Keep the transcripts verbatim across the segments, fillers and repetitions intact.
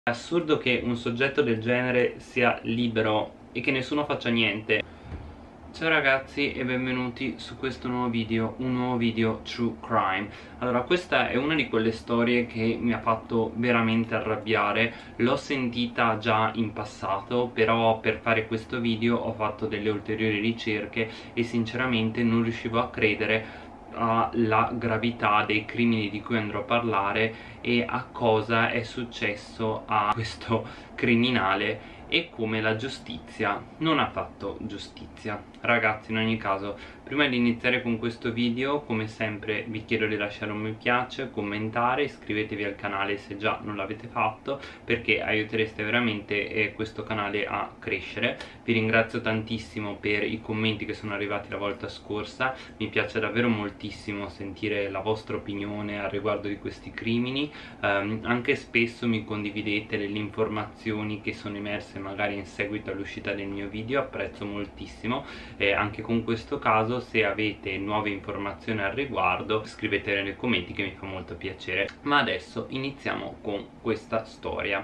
È assurdo che un soggetto del genere sia libero e che nessuno faccia niente. Ciao ragazzi e benvenuti su questo nuovo video, un nuovo video True Crime. Allora, questa è una di quelle storie che mi ha fatto veramente arrabbiare. L'ho sentita già in passato, però per fare questo video ho fatto delle ulteriori ricerche e sinceramente non riuscivo a credere alla gravità dei crimini di cui andrò a parlare e a cosa è successo a questo criminale e come la giustizia non ha fatto giustizia. Ragazzi, in ogni caso, prima di iniziare con questo video, come sempre vi chiedo di lasciare un mi piace, commentare, iscrivetevi al canale se già non l'avete fatto, perché aiutereste veramente eh, questo canale a crescere. Vi ringrazio tantissimo per i commenti che sono arrivati la volta scorsa, mi piace davvero moltissimo sentire la vostra opinione al riguardo di questi crimini. Um, anche spesso mi condividete delle informazioni che sono emerse magari in seguito all'uscita del mio video, apprezzo moltissimo. E anche con questo caso, se avete nuove informazioni al riguardo, scrivetele nei commenti che mi fa molto piacere. Ma adesso iniziamo con questa storia.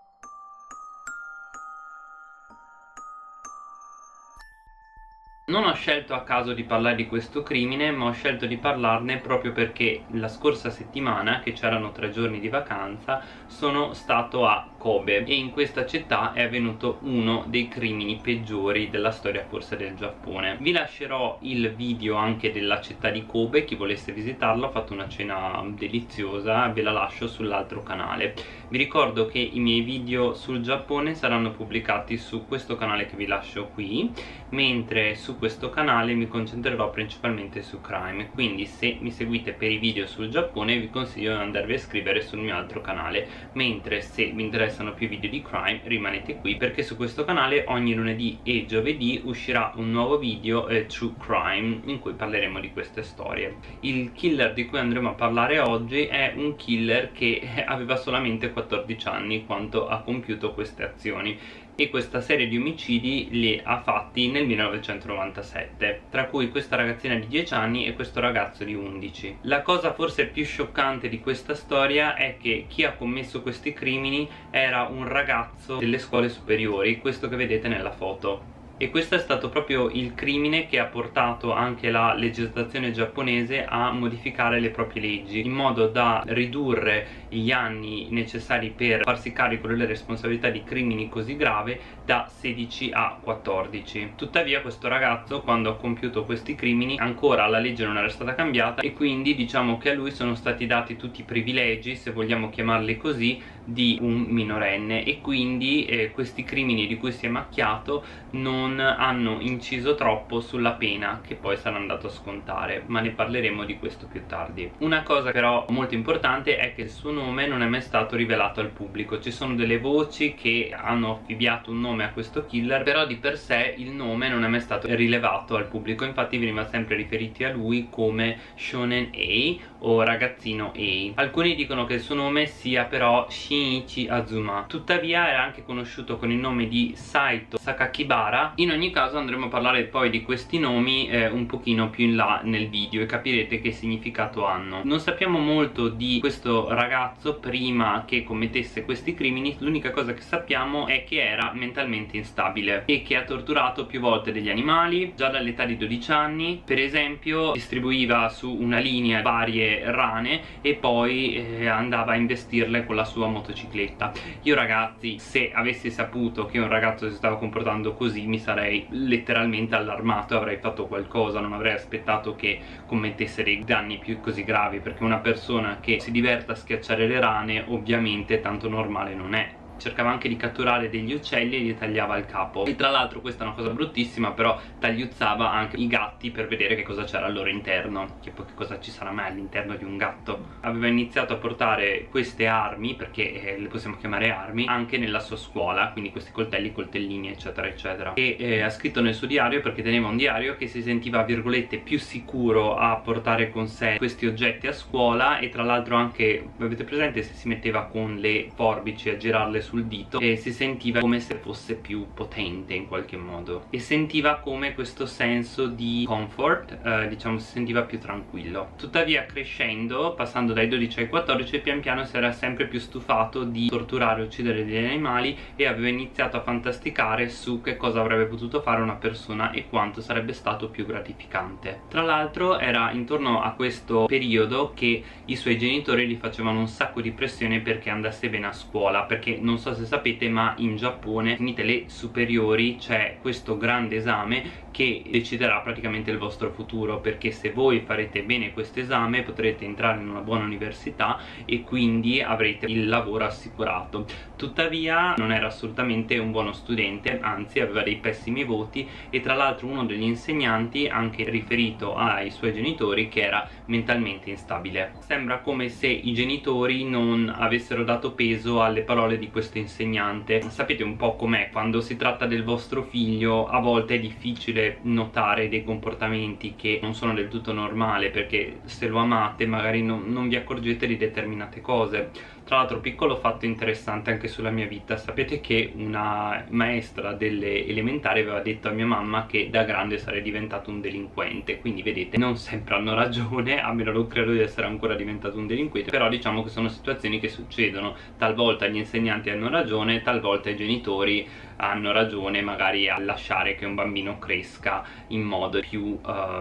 Non ho scelto a caso di parlare di questo crimine, ma ho scelto di parlarne proprio perché la scorsa settimana, che c'erano tre giorni di vacanza, sono stato a Kobe e in questa città è avvenuto uno dei crimini peggiori della storia forse del Giappone. Vi lascerò il video anche della città di Kobe, chi volesse visitarlo, ho fatto una cena deliziosa, ve la lascio sull'altro canale. Vi ricordo che i miei video sul Giappone saranno pubblicati su questo canale che vi lascio qui, mentre su questo canale mi concentrerò principalmente su crime, quindi se mi seguite per i video sul Giappone vi consiglio di andarvi a iscrivere sul mio altro canale, mentre se vi interessano più video di crime rimanete qui, perché su questo canale ogni lunedì e giovedì uscirà un nuovo video eh, True Crime in cui parleremo di queste storie. Il killer di cui andremo a parlare oggi è un killer che aveva solamente quattordici anni quando ha compiuto queste azioni e questa serie di omicidi li ha fatti nel millenovecentonovantasette, tra cui questa ragazzina di dieci anni e questo ragazzo di undici. La cosa forse più scioccante di questa storia è che chi ha commesso questi crimini era un ragazzo delle scuole superiori, questo che vedete nella foto. E questo è stato proprio il crimine che ha portato anche la legislazione giapponese a modificare le proprie leggi in modo da ridurre gli anni necessari per farsi carico delle responsabilità di crimini così gravi da sedici a quattordici. Tuttavia questo ragazzo, quando ha compiuto questi crimini, ancora la legge non era stata cambiata e quindi diciamo che a lui sono stati dati tutti i privilegi, se vogliamo chiamarli così, di un minorenne e quindi eh, questi crimini di cui si è macchiato non hanno inciso troppo sulla pena che poi sarà andato a scontare, ma ne parleremo di questo più tardi. Una cosa però molto importante è che il suo nome non è mai stato rivelato al pubblico. Ci sono delle voci che hanno affibbiato un nome a questo killer, però di per sé il nome non è mai stato rilevato al pubblico, infatti veniva sempre riferiti a lui come Shonen A o ragazzino A. Alcuni dicono che il suo nome sia però Shinichi Azuma, tuttavia era anche conosciuto con il nome di Saito Sakakibara. In ogni caso andremo a parlare poi di questi nomi eh, un pochino più in là nel video e capirete che significato hanno. Non sappiamo molto di questo ragazzo prima che commettesse questi crimini, l'unica cosa che sappiamo è che era mentalmente instabile e che ha torturato più volte degli animali già dall'età di dodici anni. Per esempio distribuiva su una linea varie rane e poi eh, andava a investirle con la sua motocicletta. Io ragazzi, se avessi saputo che un ragazzo si stava comportando così mi sarei letteralmente allarmato e avrei fatto qualcosa, non avrei aspettato che commettesse dei danni più così gravi, perché una persona che si diverte a schiacciare le rane ovviamente tanto normale non è. Cercava anche di catturare degli uccelli e gli tagliava il capo. E tra l'altro questa è una cosa bruttissima, però tagliuzzava anche i gatti per vedere che cosa c'era al loro interno, che poi che cosa ci sarà mai all'interno di un gatto. Aveva iniziato a portare queste armi, perché eh, le possiamo chiamare armi, anche nella sua scuola, quindi questi coltelli, coltellini eccetera eccetera. E eh, ha scritto nel suo diario, perché teneva un diario, che si sentiva virgolette più sicuro a portare con sé questi oggetti a scuola. E tra l'altro anche, avete presente se si metteva con le forbici a girarle su sul dito e si sentiva come se fosse più potente in qualche modo, e sentiva come questo senso di comfort, eh, diciamo si sentiva più tranquillo. Tuttavia crescendo, passando dai dodici ai quattordici, pian piano si era sempre più stufato di torturare e uccidere degli animali e aveva iniziato a fantasticare su che cosa avrebbe potuto fare una persona e quanto sarebbe stato più gratificante. Tra l'altro era intorno a questo periodo che i suoi genitori gli facevano un sacco di pressione perché andasse bene a scuola, perché non so se sapete, ma in Giappone finite le superiori c'è questo grande esame che deciderà praticamente il vostro futuro, perché se voi farete bene questo esame potrete entrare in una buona università e quindi avrete il lavoro assicurato. Tuttavia non era assolutamente un buono studente, anzi aveva dei pessimi voti, e tra l'altro uno degli insegnanti ha anche riferito ai suoi genitori che era mentalmente instabile. Sembra come se i genitori non avessero dato peso alle parole di questo insegnante. Sapete un po' com'è quando si tratta del vostro figlio, a volte è difficile notare dei comportamenti che non sono del tutto normali, perché se lo amate magari non, non vi accorgete di determinate cose. Tra l'altro, piccolo fatto interessante anche sulla mia vita: sapete che una maestra delle elementari aveva detto a mia mamma che da grande sarei diventato un delinquente, quindi vedete, non sempre hanno ragione, almeno non credo di essere ancora diventato un delinquente, però diciamo che sono situazioni che succedono. Talvolta gli insegnanti hanno ragione, talvolta i genitori hanno ragione magari a lasciare che un bambino cresca in modo più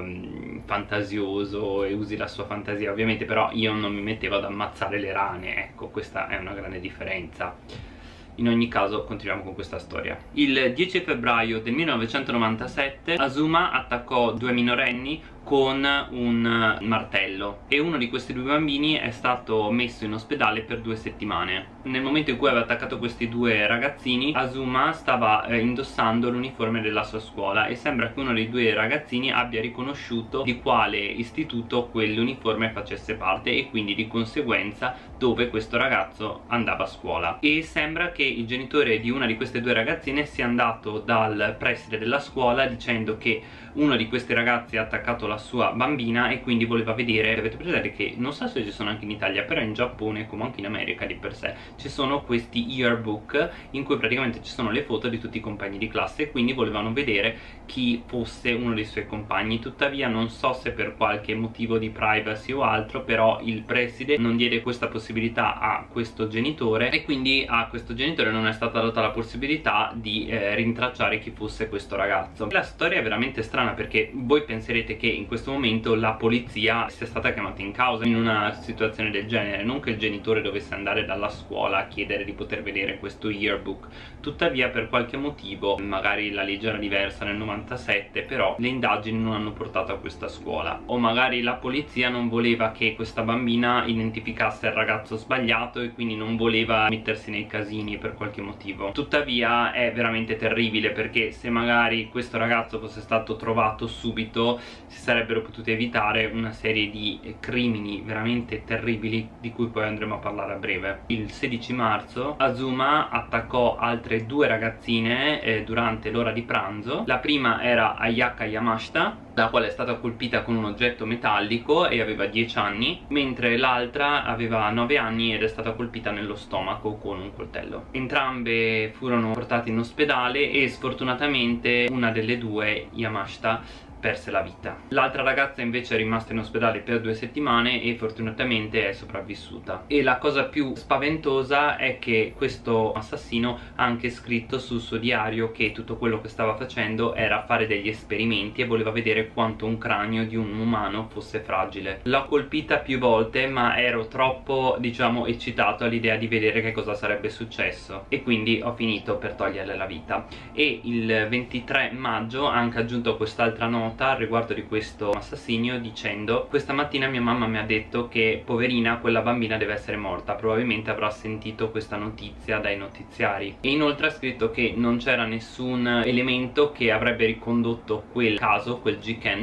um, fantasioso e usi la sua fantasia, ovviamente. Però io non mi mettevo ad ammazzare le rane, ecco, questa è una grande differenza. In ogni caso continuiamo con questa storia. Il dieci febbraio del millenovecentonovantasette Azuma attaccò due minorenni con un martello e uno di questi due bambini è stato messo in ospedale per due settimane. Nel momento in cui aveva attaccato questi due ragazzini, Azuma stava eh, indossando l'uniforme della sua scuola e sembra che uno dei due ragazzini abbia riconosciuto di quale istituto quell'uniforme facesse parte e quindi di conseguenza dove questo ragazzo andava a scuola. E sembra che il genitore di una di queste due ragazzine sia andato dal preside della scuola dicendo che uno di questi ragazzi ha attaccato la sua bambina e quindi voleva vedere. Avete presente che, non so se ci sono anche in Italia, però in Giappone, come anche in America di per sé, ci sono questi yearbook in cui praticamente ci sono le foto di tutti i compagni di classe e quindi volevano vedere chi fosse uno dei suoi compagni. Tuttavia non so se per qualche motivo di privacy o altro, però il preside non diede questa possibilità a questo genitore e quindi a questo genitore non è stata data la possibilità di eh, rintracciare chi fosse questo ragazzo. La storia è veramente strana, perché voi penserete che in questo momento la polizia sia stata chiamata in causa in una situazione del genere, non che il genitore dovesse andare dalla scuola a chiedere di poter vedere questo yearbook. Tuttavia per qualche motivo, magari la legge era diversa nel novantasette, però le indagini non hanno portato a questa scuola, o magari la polizia non voleva che questa bambina identificasse il ragazzo sbagliato e quindi non voleva mettersi nei casini per qualche motivo. Tuttavia è veramente terribile, perché se magari questo ragazzo fosse stato trovato subito si sarebbero potuti evitare una serie di crimini veramente terribili di cui poi andremo a parlare a breve. Il sedici marzo Azuma attaccò altre due ragazzine eh, durante l'ora di pranzo. La prima era Ayaka Yamashita, la quale è stata colpita con un oggetto metallico e aveva dieci anni, mentre l'altra aveva nove anni ed è stata colpita nello stomaco con un coltello. Entrambe furono portate in ospedale e sfortunatamente una delle due, Yamashita, perse la vita. L'altra ragazza invece è rimasta in ospedale per due settimane e fortunatamente è sopravvissuta. E la cosa più spaventosa è che questo assassino ha anche scritto sul suo diario che tutto quello che stava facendo era fare degli esperimenti e voleva vedere quanto un cranio di un umano fosse fragile. L'ho colpita più volte, ma ero troppo, diciamo, eccitato all'idea di vedere che cosa sarebbe successo e quindi ho finito per toglierle la vita. E il ventitré maggio ha anche aggiunto quest'altra nota al riguardo di questo assassinio dicendo: questa mattina mia mamma mi ha detto che poverina quella bambina deve essere morta, probabilmente avrà sentito questa notizia dai notiziari. E inoltre ha scritto che non c'era nessun elemento che avrebbe ricondotto quel caso, quel Jiken,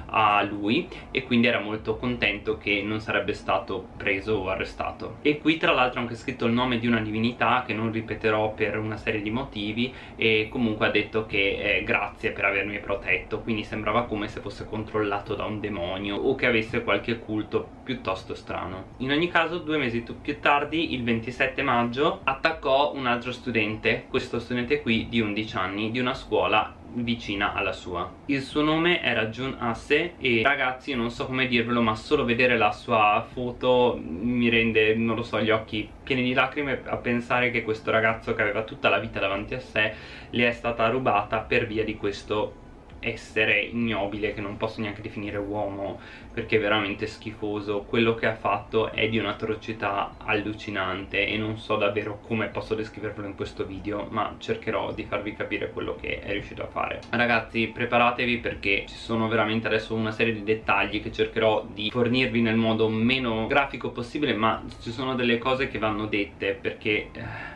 a lui e quindi era molto contento che non sarebbe stato preso o arrestato. E qui tra l'altro ha anche scritto il nome di una divinità che non ripeterò per una serie di motivi, e comunque ha detto che eh, grazie per avermi protetto, quindi sembrava come se fosse controllato da un demonio o che avesse qualche culto piuttosto strano. In ogni caso, due mesi più tardi, il ventisette maggio, attaccò un altro studente, questo studente qui di undici anni, di una scuola vicina alla sua. Il suo nome era Jun Ase e ragazzi, non so come dirvelo, ma solo vedere la sua foto mi rende, non lo so, gli occhi pieni di lacrime a pensare che questo ragazzo, che aveva tutta la vita davanti a sé, le è stata rubata per via di questo essere ignobile che non posso neanche definire uomo perché è veramente schifoso. Quello che ha fatto è di un'atrocità allucinante e non so davvero come posso descriverlo in questo video, ma cercherò di farvi capire quello che è riuscito a fare. Ragazzi, preparatevi perché ci sono veramente adesso una serie di dettagli che cercherò di fornirvi nel modo meno grafico possibile, ma ci sono delle cose che vanno dette perché eh,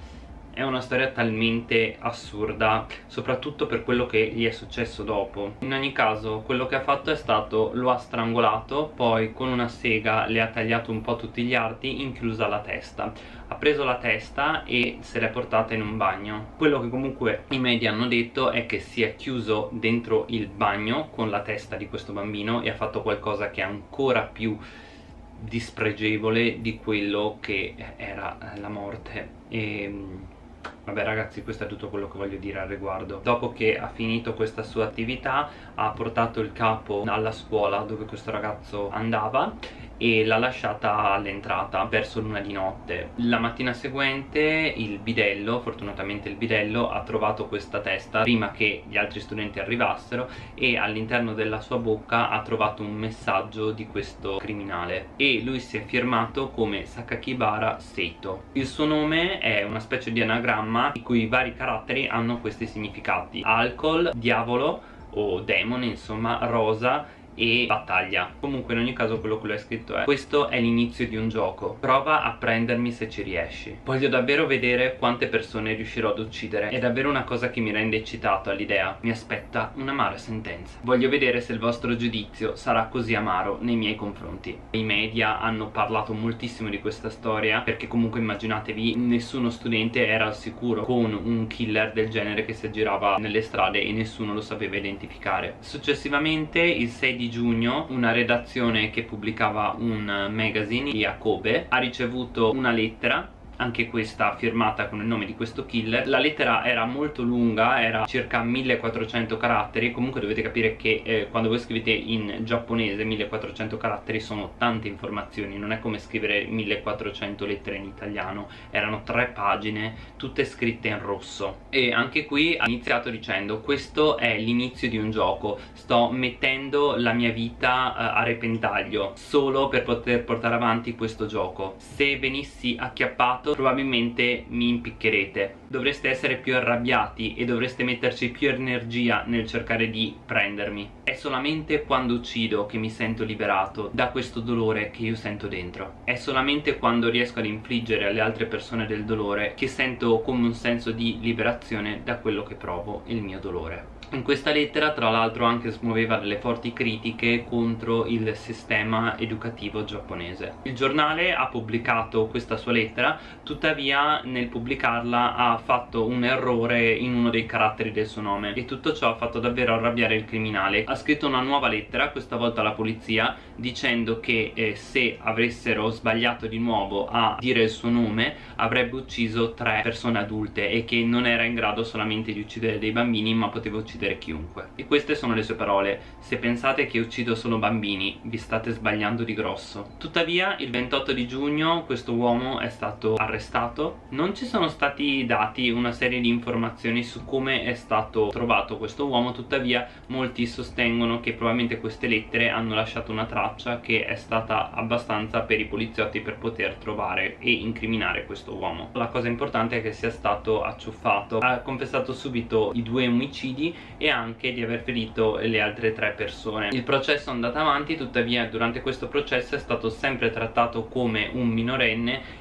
è una storia talmente assurda, soprattutto per quello che gli è successo dopo. In ogni caso, quello che ha fatto è stato: lo ha strangolato, poi con una sega le ha tagliato un po' tutti gli arti, inclusa la testa. Ha preso la testa e se l'è portata in un bagno. Quello che comunque i media hanno detto è che si è chiuso dentro il bagno con la testa di questo bambino e ha fatto qualcosa che è ancora più dispregevole di quello che era la morte. E vabbè ragazzi, questo è tutto quello che voglio dire al riguardo. Dopo che ha finito questa sua attività, ha portato il capo alla scuola dove questo ragazzo andava e l'ha lasciata all'entrata verso l'una di notte. La mattina seguente il bidello, fortunatamente il bidello, ha trovato questa testa prima che gli altri studenti arrivassero e all'interno della sua bocca ha trovato un messaggio di questo criminale e lui si è firmato come Sakakibara Seito. Il suo nome è una specie di anagramma i cui vari caratteri hanno questi significati: alcol, diavolo o demone, insomma, rosa e battaglia. Comunque in ogni caso quello che lui ha scritto è: questo è l'inizio di un gioco, prova a prendermi se ci riesci. Voglio davvero vedere quante persone riuscirò ad uccidere, è davvero una cosa che mi rende eccitato all'idea. Mi aspetta un'amara sentenza. Voglio vedere se il vostro giudizio sarà così amaro nei miei confronti. I media hanno parlato moltissimo di questa storia perché comunque immaginatevi, nessuno studente era al sicuro con un killer del genere che si aggirava nelle strade e nessuno lo sapeva identificare. Successivamente il sei di giugno una redazione che pubblicava un magazine a Kobe ha ricevuto una lettera, anche questa firmata con il nome di questo killer. La lettera era molto lunga, era circa millequattrocento caratteri. Comunque dovete capire che eh, quando voi scrivete in giapponese millequattrocento caratteri sono tante informazioni, non è come scrivere millequattrocento lettere in italiano. Erano tre pagine tutte scritte in rosso e anche qui ha iniziato dicendo: questo è l'inizio di un gioco, sto mettendo la mia vita eh, a repentaglio solo per poter portare avanti questo gioco. Se venissi acchiappato probabilmente mi impiccherete, dovreste essere più arrabbiati e dovreste metterci più energia nel cercare di prendermi. È solamente quando uccido che mi sento liberato da questo dolore che io sento dentro. È solamente quando riesco ad infliggere alle altre persone del dolore che sento come un senso di liberazione da quello che provo, il mio dolore. In questa lettera tra l'altro anche smuoveva delle forti critiche contro il sistema educativo giapponese. Il giornale ha pubblicato questa sua lettera, tuttavia nel pubblicarla ha fatto un errore in uno dei caratteri del suo nome e tutto ciò ha fatto davvero arrabbiare il criminale. Ha scritto una nuova lettera, questa volta alla polizia, dicendo che eh, se avessero sbagliato di nuovo a dire il suo nome avrebbe ucciso tre persone adulte e che non era in grado solamente di uccidere dei bambini ma poteva uccidere chiunque. E queste sono le sue parole: se pensate che uccido solo bambini vi state sbagliando di grosso. Tuttavia il ventotto di giugno questo uomo è stato arrestato. Non ci sono stati dati una serie di informazioni su come è stato trovato questo uomo, tuttavia molti sostengono che probabilmente queste lettere hanno lasciato una traccia che è stata abbastanza per i poliziotti per poter trovare e incriminare questo uomo. La cosa importante è che sia stato acciuffato, ha confessato subito i due omicidi e anche di aver ferito le altre tre persone. Il processo è andato avanti, tuttavia durante questo processo è stato sempre trattato come un minorenne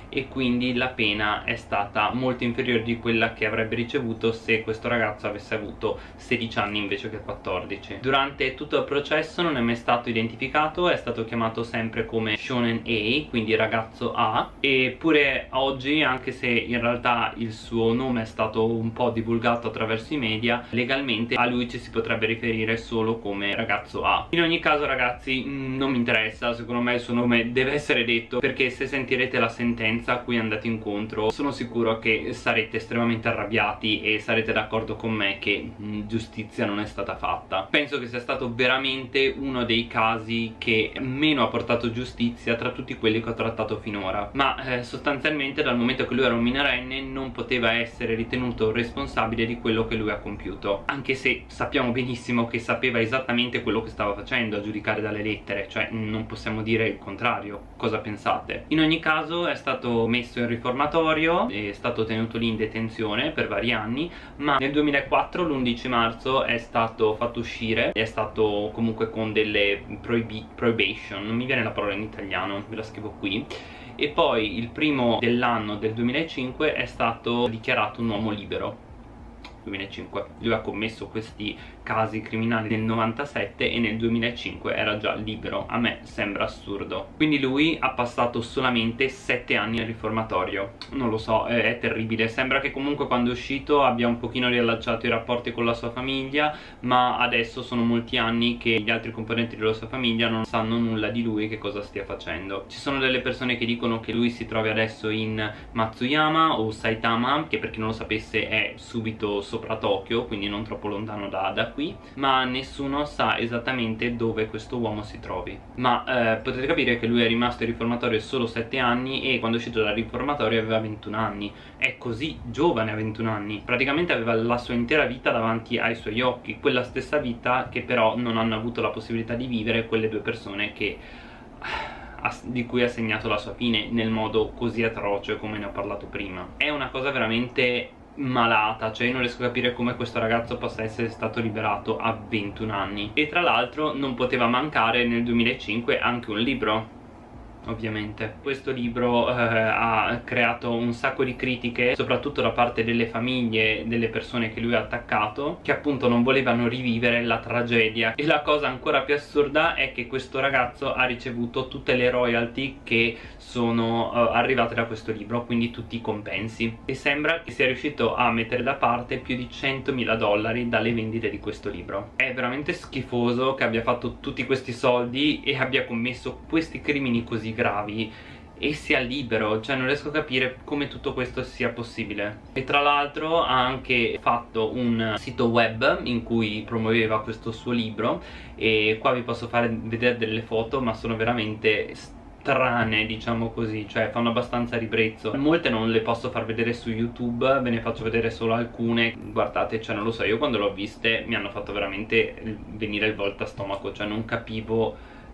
e quindi la pena è stata molto inferiore di quella che avrebbe ricevuto se questo ragazzo avesse avuto sedici anni invece che quattordici. Durante tutto il processo non è mai stato identificato, è stato chiamato sempre come Shonen A, quindi ragazzo A, eppure oggi, anche se in realtà il suo nome è stato un po' divulgato attraverso i media, legalmente a lui ci si potrebbe riferire solo come ragazzo A. In ogni caso ragazzi, non mi interessa, secondo me il suo nome deve essere detto, perché se sentirete la sentenza a cui andate incontro sono sicuro che sarete estremamente arrabbiati e sarete d'accordo con me che mh, giustizia non è stata fatta. Penso che sia stato veramente uno dei casi che meno ha portato giustizia tra tutti quelli che ho trattato finora, ma eh, sostanzialmente dal momento che lui era un minorenne non poteva essere ritenuto responsabile di quello che lui ha compiuto, anche se sappiamo benissimo che sapeva esattamente quello che stava facendo, a giudicare dalle lettere, cioè non possiamo dire il contrario. Cosa pensate? In ogni caso è stato messo in riformatorio, è stato tenuto lì in detenzione per vari anni, ma nel duemilaquattro, l'undici marzo, è stato fatto uscire, è stato comunque con delle proibi prohibition, non mi viene la parola in italiano, ve la scrivo qui, e poi il primo dell'anno del duemilacinque è stato dichiarato un uomo libero. duemilacinque. Lui ha commesso questi casi criminali nel novantasette e nel duemilacinque era già libero. A me sembra assurdo. Quindi lui ha passato solamente sette anni al riformatorio. Non lo so, è, è terribile. Sembra che comunque quando è uscito abbia un pochino riallacciato i rapporti con la sua famiglia, ma adesso sono molti anni che gli altri componenti della sua famiglia non sanno nulla di lui, che cosa stia facendo. Ci sono delle persone che dicono che lui si trovi adesso in Matsuyama o Saitama, che per chi non lo sapesse è subito sopra Tokyo, quindi non troppo lontano da, da qui, ma nessuno sa esattamente dove questo uomo si trovi. Ma eh, potete capire che lui è rimasto in riformatorio solo sette anni e quando è uscito dal riformatorio aveva ventuno anni. È così giovane a ventuno anni, praticamente aveva la sua intera vita davanti ai suoi occhi, quella stessa vita che però non hanno avuto la possibilità di vivere quelle due persone che di cui ha segnato la sua fine nel modo così atroce come ne ho parlato prima. È una cosa veramente malata, cioè io non riesco a capire come questo ragazzo possa essere stato liberato a ventuno anni. E tra l'altro non poteva mancare nel duemilacinque anche un libro, ovviamente. Questo libro eh, ha creato un sacco di critiche, soprattutto da parte delle famiglie delle persone che lui ha attaccato, che appunto non volevano rivivere la tragedia. E la cosa ancora più assurda è che questo ragazzo ha ricevuto tutte le royalty che sono uh, arrivate da questo libro, quindi tutti i compensi, e sembra che sia riuscito a mettere da parte più di centomila dollari dalle vendite di questo libro. È veramente schifoso che abbia fatto tutti questi soldi e abbia commesso questi crimini così gravi e sia libero, cioè non riesco a capire come tutto questo sia possibile. E tra l'altro ha anche fatto un sito web in cui promuoveva questo suo libro, e qua vi posso fare vedere delle foto, ma sono veramente strane, diciamo così, cioè fanno abbastanza ribrezzo. Molte non le posso far vedere su YouTube, ve ne faccio vedere solo alcune. Guardate, cioè non lo so, io quando l'ho viste mi hanno fatto veramente venire il volta stomaco, cioè non capivo,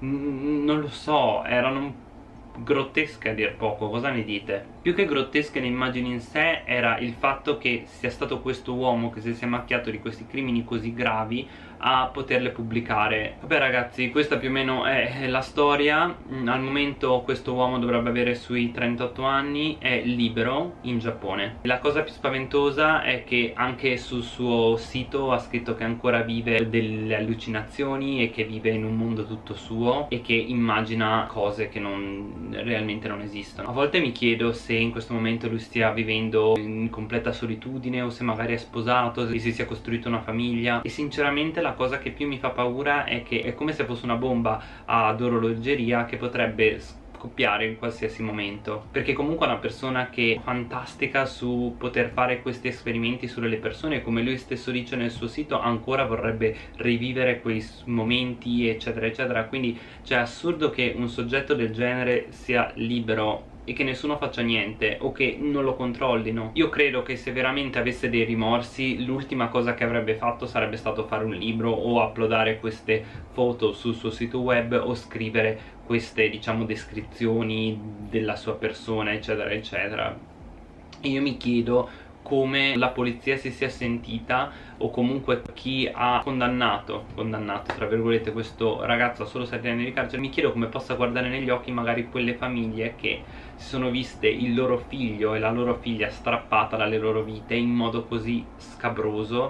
non lo so, erano grottesche a dir poco. Cosa ne dite? Più che grottesche le immagini in sé era il fatto che sia stato questo uomo che si sia macchiato di questi crimini così gravi a poterle pubblicare. Vabbè ragazzi, questa più o meno è la storia. Al momento questo uomo dovrebbe avere sui trentotto anni, è libero in Giappone. La cosa più spaventosa è che anche sul suo sito ha scritto che ancora vive delle allucinazioni e che vive in un mondo tutto suo e che immagina cose che non, realmente non esistono. A volte mi chiedo se in questo momento lui stia vivendo in completa solitudine o se magari è sposato e si sia costruito una famiglia, e sinceramente la cosa che più mi fa paura è che è come se fosse una bomba ad orologeria che potrebbe scoppiare in qualsiasi momento, perché comunque è una persona che è fantastica su poter fare questi esperimenti sulle persone, come lui stesso dice nel suo sito, ancora vorrebbe rivivere quei momenti eccetera eccetera. Quindi cioè, è assurdo che un soggetto del genere sia libero e che nessuno faccia niente o che non lo controllino. Io credo che se veramente avesse dei rimorsi, l'ultima cosa che avrebbe fatto sarebbe stato fare un libro o uploadare queste foto sul suo sito web o scrivere queste, diciamo, descrizioni della sua persona eccetera eccetera. E io mi chiedo come la polizia si sia sentita, o comunque chi ha condannato, condannato tra virgolette, questo ragazzo a solo sette anni di carcere. Mi chiedo come possa guardare negli occhi magari quelle famiglie che si sono viste il loro figlio e la loro figlia strappata dalle loro vite in modo così scabroso,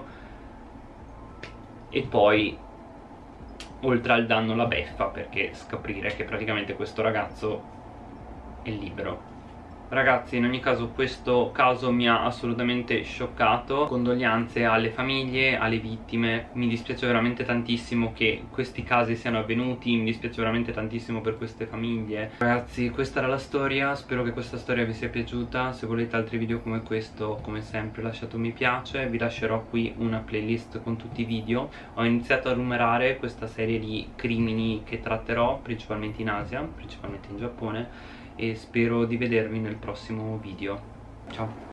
e poi oltre al danno la beffa, perché scoprire che praticamente questo ragazzo è libero. Ragazzi, in ogni caso questo caso mi ha assolutamente scioccato. Condoglianze alle famiglie, alle vittime. Mi dispiace veramente tantissimo che questi casi siano avvenuti, mi dispiace veramente tantissimo per queste famiglie. Ragazzi, questa era la storia, spero che questa storia vi sia piaciuta. Se volete altri video come questo, come sempre lasciate un mi piace. Vi lascerò qui una playlist con tutti i video. Ho iniziato a numerare questa serie di crimini che tratterò, principalmente in Asia, principalmente in Giappone, e spero di vedervi nel prossimo video. Ciao!